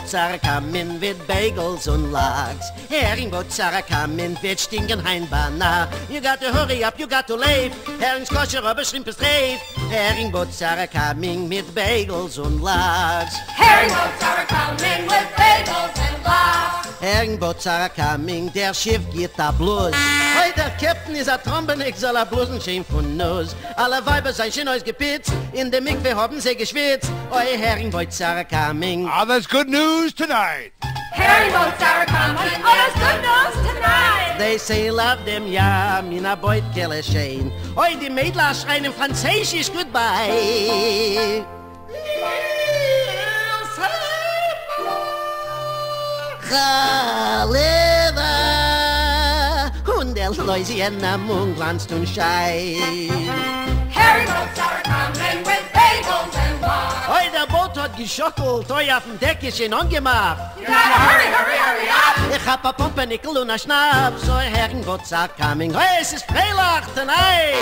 Herringboats are coming with bagels and logs. Herringboats are coming with stinking Heinbanner. You got to hurry up, you got to leave. Herrings kosher, aber shrimp is straight. Herringboats are coming with bagels and logs. Herringboats are coming with bagels and logs. Herringboats are coming, der Schiff geht da bloß. Hey, der Captain ist a Trombenig, soll a bloßen Schein von Nuss. Alle Weiber sein schön ausgepitzt, in dem Mikve haben sie geschwitzt. Oi, Herringboats are coming. Ah, that's good news tonight. Herringboats are coming. Oh, that's good news tonight. They say love them, ja, mina boit kelle schein. Oi, die Mädler schreien im Französisch goodbye. Chaleva und der Louisiana Moon glanzt und scheint. Herringboats are coming with bagels and logs. Oi, der Boot hat geschockelt, oi, auf dem Deck ist ihn angemacht. You gotta hurry, hurry, hurry up. Ich hab a Pumpernickel und a Schnaps, oi, Herringboats are coming. Oi, es ist Freilach tonight.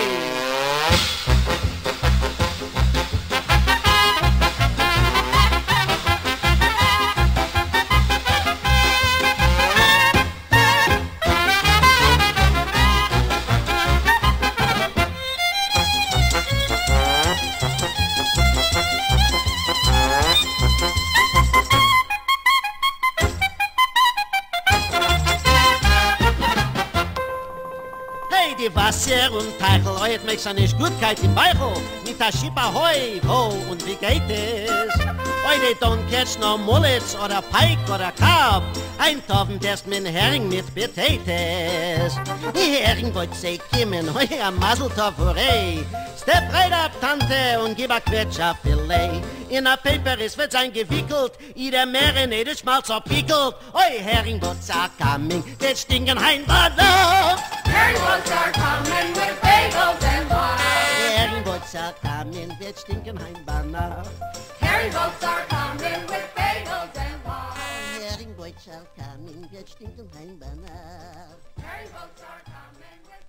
Hey, die Wasser und Teichel, heut mich so nicht Gutkeit im Beichel. Mit der Schippe Heu, wo und wie geht es? Heute don't catch no Mullets oder Pike oder Carp. Eintaufen erst mit Hering mit Potatoes. Die Herringboats sei kimmen, heu am Maseltoff, hooray. Step right up, Tante, und gib a Quetsch a Filet. In a Paper is wird sein gewickelt, jeder marinated Schmalz abwickelt. Oi, Herringboats are coming, der stinken Heinbanner. Herringboats are coming with bagels and logs. Herringboats are coming, der stinken Heinbanner. Herringboats are coming with bagels and logs. Herringboats are coming, der stinken Heinbanner. Herringboats are coming with